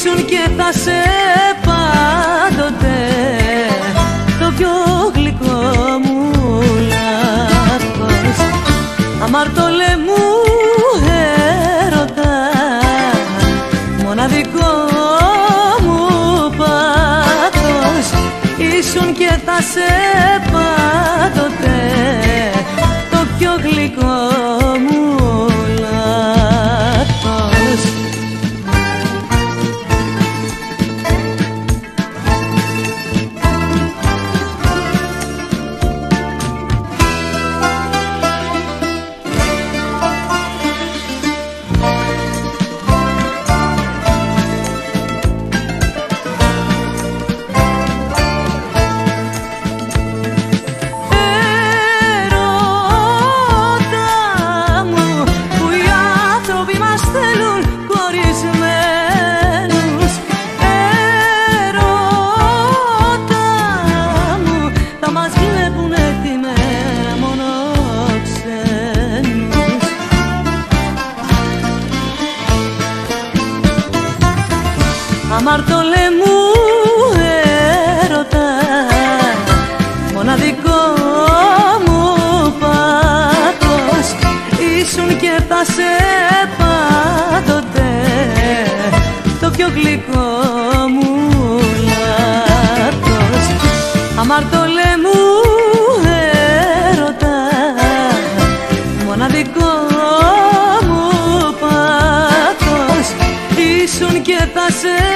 ήσουν και θα σε πάντοτε το πιο γλυκό μου λάθος. Αμαρτωλέ μου έρωτα, μοναδικό μου πάθος, ήσουν και θα σε πάντοτε το πιο γλυκό μου λάθος. Αμαρτωλέ μου έρωτα, μοναδικό μου πάθος, ήσουν και θα σε πάντοτε το πιο γλυκό μου λάθος. Αμαρτωλέ μου έρωτα, μοναδικό μου πάθος, ήσουν και θα σε